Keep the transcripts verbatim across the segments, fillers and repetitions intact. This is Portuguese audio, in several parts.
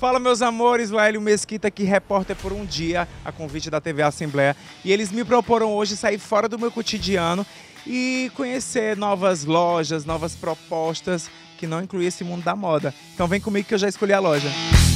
Fala, meus amores, o Hélio Mesquita aqui, repórter por um dia, a convite da T V Assembleia. E eles me proporam hoje sair fora do meu cotidiano e conhecer novas lojas, novas propostas que não incluem esse mundo da moda. Então vem comigo que eu já escolhi a loja.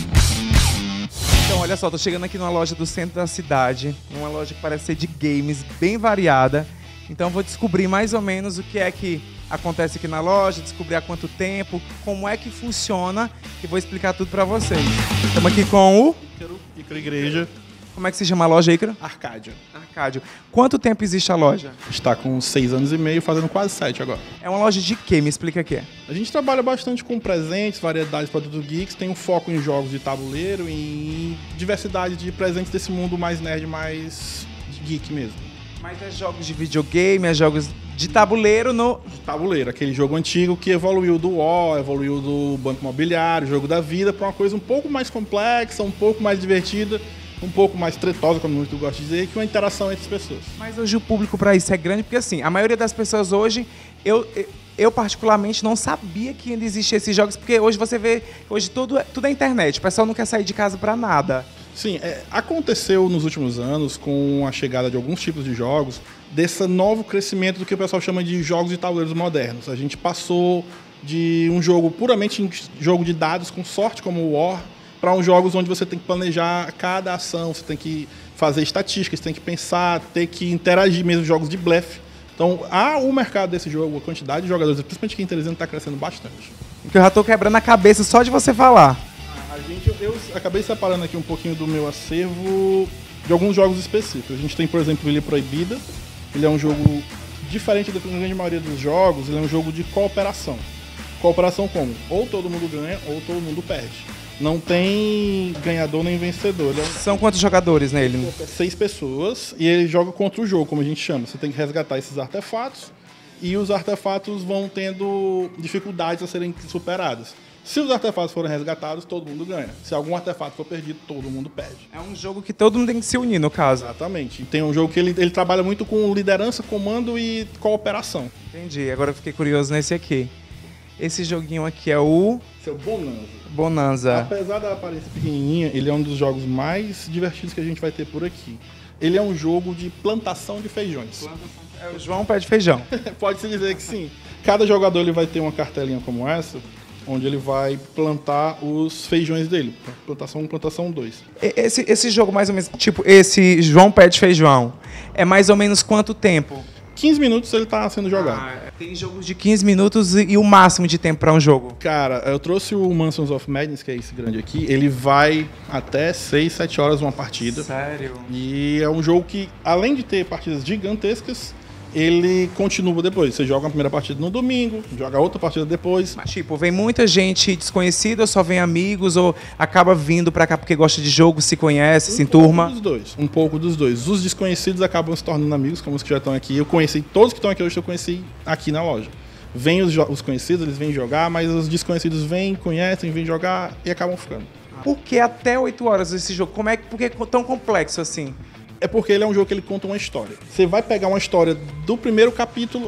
Então olha só, tô chegando aqui numa loja do centro da cidade, uma loja que parece ser de games, bem variada. Então vou descobrir mais ou menos o que é que acontece aqui na loja, descobrir há quanto tempo, como é que funciona e vou explicar tudo pra vocês. Estamos aqui com o... Ícaro, Ícaro Igreja. Como é que se chama a loja, Ícaro? Arcádio. Arcádio. Quanto tempo existe a loja? Está com seis anos e meio, fazendo quase sete agora. É uma loja de quê? Me explica aqui. A gente trabalha bastante com presentes, variedades de produtos geeks, tem um foco em jogos de tabuleiro e em diversidade de presentes desse mundo mais nerd, mais geek mesmo. Mas é jogos de videogame, é jogos de tabuleiro no... De tabuleiro, aquele jogo antigo que evoluiu do War, evoluiu do Banco Imobiliário, Jogo da Vida, para uma coisa um pouco mais complexa, um pouco mais divertida, um pouco mais tretosa, como muito gosto de dizer, que uma interação entre as pessoas. Mas hoje o público para isso é grande, porque assim, a maioria das pessoas hoje, eu, eu particularmente não sabia que ainda existiam esses jogos, porque hoje você vê, hoje tudo, tudo é internet, o pessoal não quer sair de casa para nada. Sim, é, aconteceu nos últimos anos, com a chegada de alguns tipos de jogos, desse novo crescimento do que o pessoal chama de jogos de tabuleiros modernos. A gente passou de um jogo puramente jogo de dados com sorte, como o War, para uns jogos onde você tem que planejar cada ação, você tem que fazer estatísticas, você tem que pensar, ter que interagir mesmo, jogos de blefe. Então, há o mercado desse jogo, a quantidade de jogadores, principalmente aqui em Teresina, está crescendo bastante. Porque eu já estou quebrando a cabeça só de você falar. A gente, eu acabei separando aqui um pouquinho do meu acervo de alguns jogos específicos. A gente tem, por exemplo, Ilha Proibida. Ele é um jogo diferente da grande maioria dos jogos, ele é um jogo de cooperação. Cooperação como? Ou todo mundo ganha, ou todo mundo perde. Não tem ganhador nem vencedor. Ele é um... São quantos jogadores nele? Seis pessoas, e ele joga contra o jogo, como a gente chama. Você tem que resgatar esses artefatos, e os artefatos vão tendo dificuldades a serem superadas. Se os artefatos forem resgatados, todo mundo ganha. Se algum artefato for perdido, todo mundo perde. É um jogo que todo mundo tem que se unir, no caso. Exatamente. E tem um jogo que ele, ele trabalha muito com liderança, comando e cooperação. Entendi. Agora eu fiquei curioso nesse aqui. Esse joguinho aqui é o... Seu Bonanza. Bonanza. Apesar da aparência pequenininha, ele é um dos jogos mais divertidos que a gente vai ter por aqui. Ele é um jogo de plantação de feijões. É o João Pé de Feijão. Pode-se dizer que sim. Cada jogador ele vai ter uma cartelinha como essa, onde ele vai plantar os feijões dele. Plantação um, plantação dois. Esse, esse jogo, mais ou menos, tipo, esse João Pé de Feijão, é mais ou menos quanto tempo? quinze minutos ele tá sendo jogado. Ah, tem jogos de quinze minutos e, e o máximo de tempo para um jogo? Cara, eu trouxe o Mansions of Madness, que é esse grande aqui. Ele vai até seis, sete horas uma partida. Sério? E é um jogo que, além de ter partidas gigantescas, ele continua depois. Você joga a primeira partida no domingo, joga outra partida depois. Mas, tipo, vem muita gente desconhecida ou só vem amigos ou acaba vindo pra cá porque gosta de jogo, se conhece, Um se enturma? pouco dos dois. Um pouco dos dois. Os desconhecidos acabam se tornando amigos, como os que já estão aqui. Eu conheci, todos que estão aqui hoje eu conheci aqui na loja. Vêm os, os conhecidos, eles vêm jogar, mas os desconhecidos vêm, conhecem, vêm jogar e acabam ficando. Por que até oito horas esse jogo? Como é que, por que é tão complexo assim? É porque ele é um jogo que ele conta uma história. Você vai pegar uma história do primeiro capítulo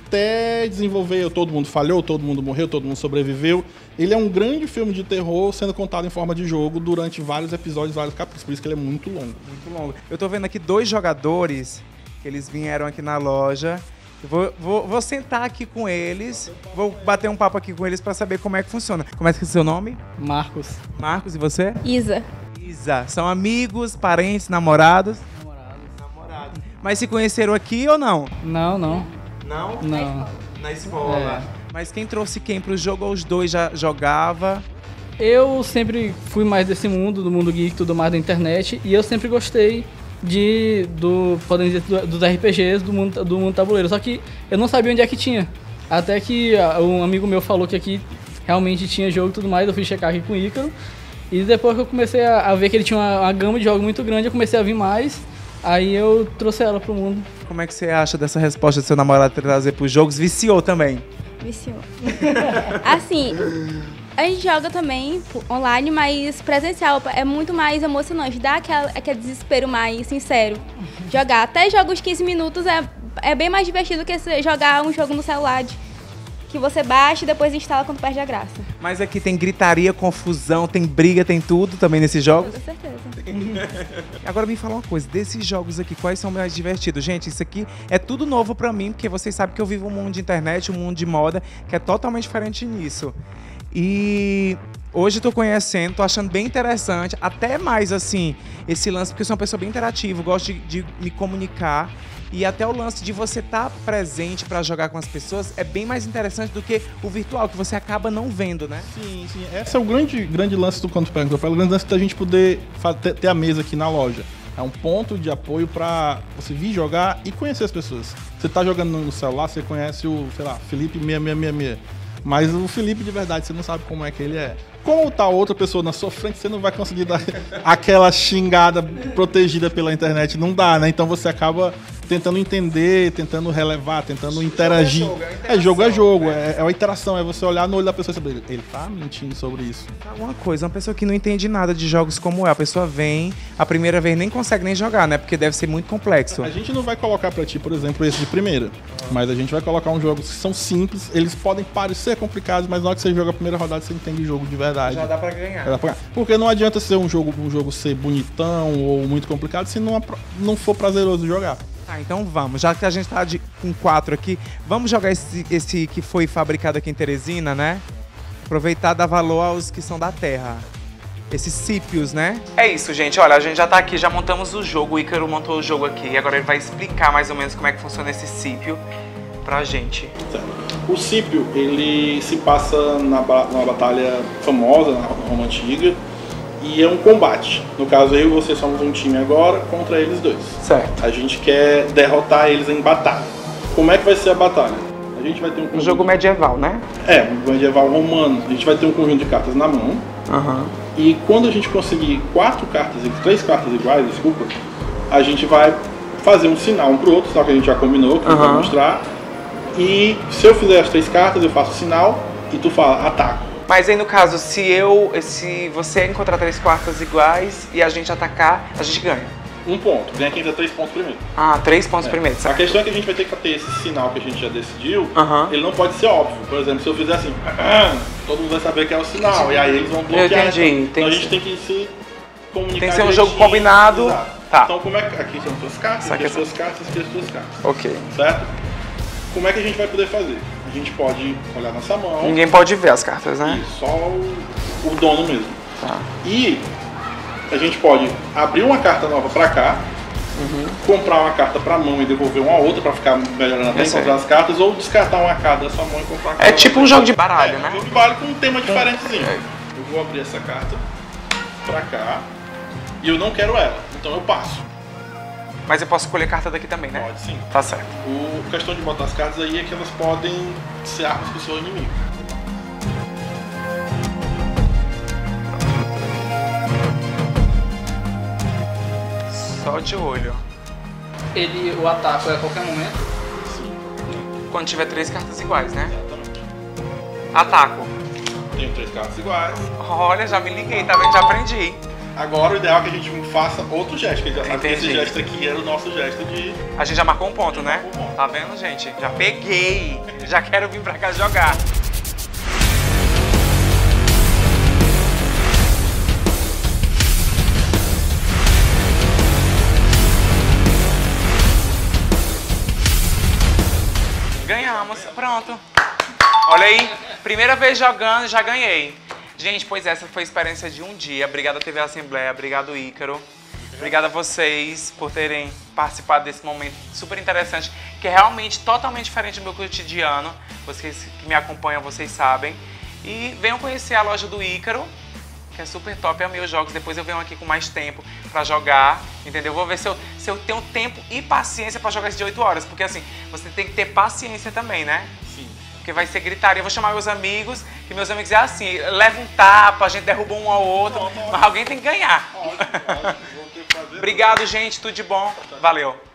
até desenvolver todo mundo falhou, todo mundo morreu, todo mundo sobreviveu. Ele é um grande filme de terror sendo contado em forma de jogo durante vários episódios, vários capítulos. Por isso que ele é muito longo. Muito longo. Eu tô vendo aqui dois jogadores que eles vieram aqui na loja. Eu vou, vou, vou sentar aqui com eles, vou bater um papo aqui com eles pra saber como é que funciona. Como é que é o seu nome? Marcos. Marcos, e você? Isa. Isa. São amigos, parentes, namorados? Namorado. Mas se conheceram aqui ou não? Não, não. Não? Não. Na escola. É. Mas quem trouxe quem pro jogo ou os dois já jogava? Eu sempre fui mais desse mundo, do mundo geek, tudo mais da internet, e eu sempre gostei de, do, podemos dizer, dos R P Gs do mundo, do mundo tabuleiro. Só que eu não sabia onde é que tinha. Até que um amigo meu falou que aqui realmente tinha jogo e tudo mais, eu fui checar aqui com o Ícaro. E depois que eu comecei a, a ver que ele tinha uma, uma gama de jogos muito grande, eu comecei a vir mais. Aí eu trouxe ela pro mundo. Como é que você acha dessa resposta do seu namorado trazer pros jogos? Viciou também? Viciou. Assim, a gente joga também online, mas presencial é muito mais emocionante. Dá aquela, aquele desespero mais sincero. Jogar até jogos de quinze minutos é, é bem mais divertido que jogar um jogo no celular. que você baixa e depois instala quando perde a graça. Mas aqui tem gritaria, confusão, tem briga, tem tudo também nesses jogos? Com certeza. Agora me fala uma coisa, desses jogos aqui, quais são mais divertidos? Gente, isso aqui é tudo novo pra mim, porque vocês sabem que eu vivo um mundo de internet, um mundo de moda, que é totalmente diferente nisso. E hoje eu tô conhecendo, tô achando bem interessante, até mais assim, esse lance, porque eu sou uma pessoa bem interativa, gosto de, de me comunicar. E até o lance de você estar presente para jogar com as pessoas é bem mais interessante do que o virtual, que você acaba não vendo, né? Sim, sim. Esse é o grande, grande lance do Quanto Perguntou. O grande lance da gente poder ter a mesa aqui na loja. É um ponto de apoio para você vir jogar e conhecer as pessoas. Você tá jogando no celular, você conhece o, sei lá, Felipe seis seis seis seis. Mas o Felipe de verdade, você não sabe como é que ele é. Como tá outra pessoa na sua frente, você não vai conseguir dar aquela xingada protegida pela internet. Não dá, né? Então você acaba tentando entender, tentando relevar, tentando interagir. Jogo é jogo, é, jogo é jogo, é, é uma interação, é você olhar no olho da pessoa e saber, ele tá mentindo sobre isso. Uma coisa, uma pessoa que não entende nada de jogos como é, a pessoa vem, a primeira vez nem consegue nem jogar, né? Porque deve ser muito complexo. A gente não vai colocar pra ti, por exemplo, esse de primeira, mas a gente vai colocar uns jogos que são simples, eles podem parecer complicados, mas na hora que você joga a primeira rodada, você entende o jogo de verdade. Já dá pra ganhar. Já dá pra ganhar. Porque não adianta ser um jogo, um jogo ser bonitão ou muito complicado se não, não for prazeroso jogar. Tá, então vamos. Já que a gente tá de, com quatro aqui, vamos jogar esse, esse que foi fabricado aqui em Teresina, né? Aproveitar e dar valor aos que são da terra. Esses sípios, né? É isso, gente. Olha, a gente já tá aqui, já montamos o jogo. O Ícaro montou o jogo aqui. Agora ele vai explicar mais ou menos como é que funciona esse sípio pra gente. O sípio, ele se passa na, numa batalha famosa, na Roma Antiga. E é um combate. No caso, eu e você somos um time agora contra eles dois. Certo. A gente quer derrotar eles em batalha. Como é que vai ser a batalha? A gente vai ter um conjunto... Um jogo medieval, né? É, um medieval romano. A gente vai ter um conjunto de cartas na mão. Uhum. E quando a gente conseguir quatro cartas, três cartas iguais, desculpa, a gente vai fazer um sinal um pro outro, só que a gente já combinou, que uhum. eu vou mostrar. E se eu fizer as três cartas, eu faço o sinal e tu fala, ataca. Mas aí no caso, se eu, se você encontrar três quartas iguais e a gente atacar, a gente ganha. Um ponto. Ganha quem der três pontos primeiro. Ah, três pontos é. primeiro. Certo. A questão é que a gente vai ter que ter esse sinal que a gente já decidiu. Uhum. Ele não pode ser óbvio. Por exemplo, se eu fizer assim, todo mundo vai saber que é o sinal. E aí eles vão bloquear. Eu entendi. Então, tem então a gente tem que se comunicar. Tem que ser um jogo combinado. Exato. Tá. Então como é que... Aqui são as suas cartas, aqui as suas cartas, aqui as suas cartas. Ok. Certo? Como é que a gente vai poder fazer? A gente pode olhar nossa mão. Ninguém pode ver as cartas, né? E só o, o dono mesmo. Tá. E a gente pode abrir uma carta nova pra cá, uhum. comprar uma carta pra mão e devolver uma outra pra ficar melhorando até encontrar as cartas, ou descartar uma carta da sua mão e comprar uma carta. É tipo um jogo de baralho, é, né? Um jogo de baralho com um tema diferentezinho. É. Eu vou abrir essa carta pra cá e eu não quero ela, então eu passo. Mas eu posso escolher carta daqui também, né? Pode sim. Tá certo. A questão de botar as cartas aí é que elas podem ser armas pro seu inimigo. Só de olho. Ele, o ataque é a qualquer momento? Sim. Quando tiver três cartas iguais, né? Exatamente. Ataco. Tenho três cartas iguais. Olha, já me liguei, tá vendo? Já aprendi. Agora o ideal é que a gente faça outro gesto, que a gente já sabe que Entendi. esse gesto aqui era o nosso gesto de... A gente já marcou um ponto, né? marcou um ponto. Tá vendo, gente? Já peguei. Já quero vir pra cá jogar. Ganhamos, pronto. Olha aí, primeira vez jogando, já ganhei. Gente, pois essa foi a experiência de um dia. Obrigado T V Assembleia, obrigado Ícaro. Obrigado a vocês por terem participado desse momento super interessante, que é realmente totalmente diferente do meu cotidiano. Vocês que me acompanham, vocês sabem. E venham conhecer a loja do Ícaro, que é super top, amei os jogos. Depois eu venho aqui com mais tempo pra jogar, entendeu? Vou ver se eu, se eu tenho tempo e paciência pra jogar esse de oito horas, porque assim, você tem que ter paciência também, né? Sim. Porque vai ser gritaria. Eu vou chamar meus amigos, que meus amigos dizem assim, leva um tapa, a gente derruba um ao outro, mas alguém tem que ganhar. Ótimo, ótimo. Vou ter que fazer. Obrigado, gente, tudo de bom. Valeu.